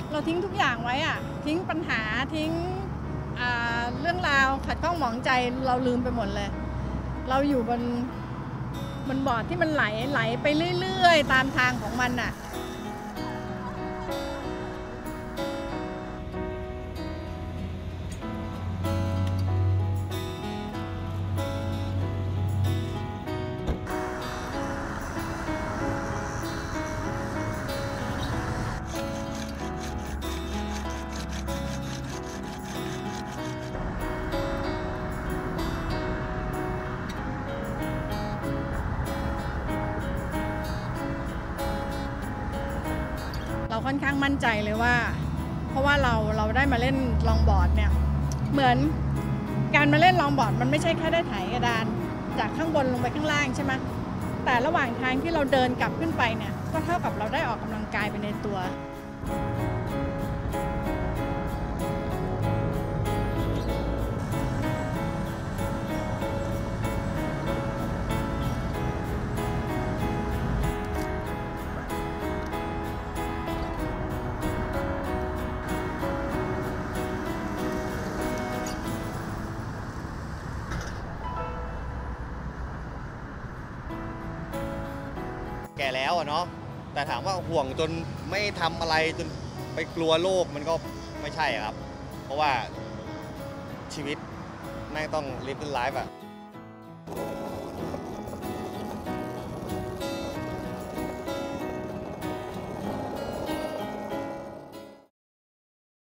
เราทิ้งทุกอย่างไว้อะทิ้งปัญหาทิ้งเรื่องราวขัดข้องหมองใจเราลืมไปหมดเลยเราอยู่บนบอร์ดที่มันไหลไปเรื่อยๆตามทางของมันอะเราค่อนข้างมั่นใจเลยว่าเพราะว่าเราได้มาเล่นลองบอร์ดเนี่ยเหมือนการมาเล่นลองบอร์ดมันไม่ใช่แค่ได้ไถกระดานจากข้างบนลงไปข้างล่างใช่ไหมแต่ระหว่างทางที่เราเดินกลับขึ้นไปเนี่ยก็เท่ากับเราได้ออกกำลังกายไปในตัวแก่แล้วเนาะแต่ถามว่าห่วงจนไม่ทำอะไรจนไปกลัวโลกมันก็ไม่ใช่ครับเพราะว่าชีวิตแม่งต้อง live the life อะ